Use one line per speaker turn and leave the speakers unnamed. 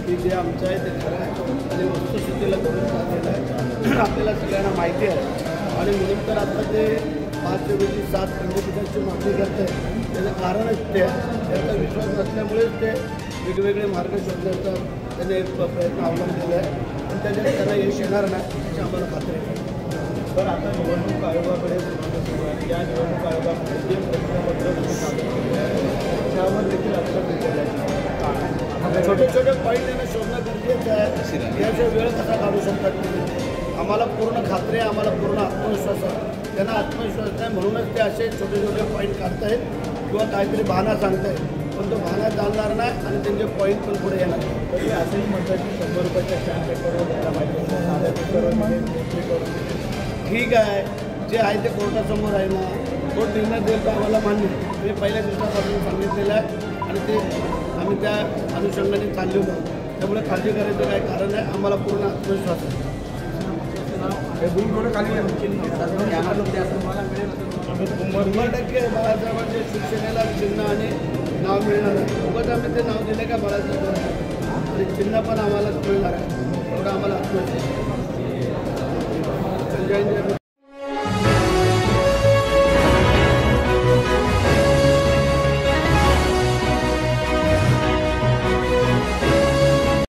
की जे आमचं आहे ते खरं आहे आणि वस्तुस्थितीला धरून चाललेलं आहे आपल्याला सगळ्यांना माहिती आहे आणि म्हणून तर आता ते 5 ऐवजी 7 खंडपीठाची मागणी करत आहे त्याचं कारणच ते आहे त्याचा विश्वास नसल्यामुळेच ते वेगवेगळे मार्ग शोधण्याचा त्याने एक प्रयत्न अवलंबलेला आहे पण त्याच्यात त्यांना यश येणार नाही याची आम्हाला खात्री आहे.
तर आता निवडणूक आयोगाकडे या निवडणूक आयोगाकडे जे प्रश्नपत्र तुम्ही सादर केले आहे त्यावर देखील लक्षात घेतलेलं
छोटे छोटे पॉईंट त्यांना शोधणं गरजेचं आहे याशिवाय वेळ कसा काढू शकतात तुम्ही आम्हाला पूर्ण खात्री आहे आम्हाला पूर्ण आत्मविश्वास आहे त्यांना आत्मविश्वास नाही म्हणूनच ते असे छोटे छोटे पॉईंट काढतायत किंवा काहीतरी बहाणा सांगतायत पण तो बहाणा चालणार नाही आणि त्यांचे पॉईंट पण पुढे येणार
तरी असंही म्हणतात की 100 रुपयाच्या स्टॅम्प पेपरवर द्यायला पाहिजे साध्या पेपरवर
ठीक आहे जे आहे ते कोर्टासमोर आहे ना कोर्ट निर्णय देईल तर आम्हाला मान्य मी पहिल्या दिवसापासून सांगितलेलं आहे आणि ते आम्ही त्या अनुषंगाने चाललेलो त्यामुळे काळजी करायचं काय कारण आहे आम्हाला पूर्ण आत्मविश्वास आहे. 100% बाळासाहेबांच्या शिक्षणाला चिन्ह आणि नाव मिळणार आहे उगाच आम्ही ते नाव दिले का बाळासाहेब आणि चिन्ह पण आम्हाला मिळणार आहे एवढं आम्हाला आत्मविश्वास आहे. संजय